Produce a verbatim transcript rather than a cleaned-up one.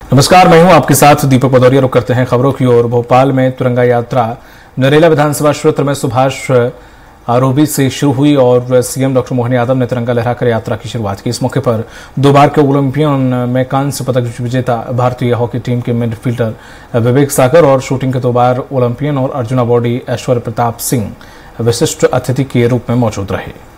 नमस्कार, मैं हूं आपके साथ दीपक भदौरिया। रुक करते हैं खबरों की ओर। भोपाल में तिरंगा यात्रा नरेला विधानसभा क्षेत्र में सुभाष आरोबी से शुरू हुई और सीएम डॉक्टर मोहन यादव ने तिरंगा लहराकर यात्रा की शुरुआत की। इस मौके पर दो बार के ओलंपियन में कांस्य पदक विजेता भारतीय हॉकी टीम के मिडफील्डर विवेक सागर और शूटिंग के दो बार ओलंपियन और अर्जुन अवार्डी ऐश्वर्य प्रताप सिंह विशिष्ट अतिथि के रूप में मौजूद रहे।